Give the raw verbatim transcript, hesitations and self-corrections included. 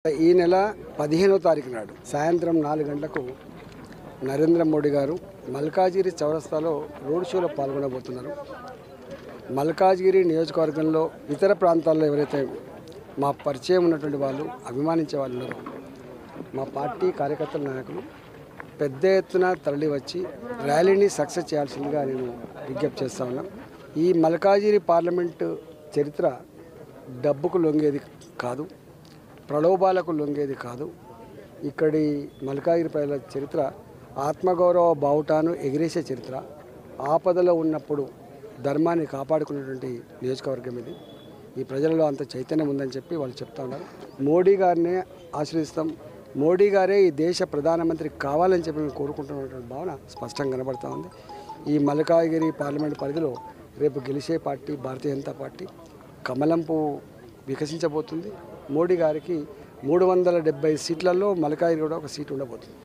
ఈ నెల పదిహేనవ తారీఖు నాడు సాయంత్రం నాలుగు గంటలకు నరేంద్ర మోడీ గారు మల్కాజిగిరి చౌరస్తాలో రోడ్ షోలో పాల్గొనబోతున్నారు. మల్కాజిగిరి నియోజకవర్గంలో ఇతర ప్రాంతాల్లో ఎవరైతే మా పరిచయం ఉన్నటువంటి వాళ్ళు, అభిమానించే వాళ్ళు ఉన్నారో మా పార్టీ కార్యకర్తల నాయకులు పెద్ద ఎత్తున తరలి వచ్చి ర్యాలీని సక్సెస్ చేయాల్సిందిగా నేను విజ్ఞప్తి చేస్తా ఉన్నాను. ఈ మల్కాజిగిరి పార్లమెంటు చరిత్ర డబ్బుకు లొంగేది కాదు, ప్రలోభాలకు లొంగేది కాదు. ఇక్కడి మల్కాజిగిరి ప్రజల చరిత్ర ఆత్మగౌరవ బావుటాను ఎగిరేసే చరిత్ర. ఆపదలో ఉన్నప్పుడు ధర్మాన్ని కాపాడుకునేటువంటి నియోజకవర్గం ఇది. ఈ ప్రజలలో అంత చైతన్యం ఉందని చెప్పి వాళ్ళు చెప్తా ఉన్నారు. మోడీ గారినే ఆశ్రయిస్తాం, మోడీ గారే ఈ దేశ ప్రధానమంత్రి కావాలని చెప్పి మేము కోరుకుంటున్నటువంటి భావన స్పష్టంగా కనబడుతూ ఉంది. ఈ మల్కాజిగిరి పార్లమెంట్ పరిధిలో రేపు గెలిచే పార్టీ భారతీయ జనతా పార్టీ. కమలం పువ్వు వికసించబోతుంది. మోడీ గారికి మూడు వందల డెబ్బై సీట్లలో మల్కాజిగిరి కూడా ఒక సీటు ఉండబోతుంది.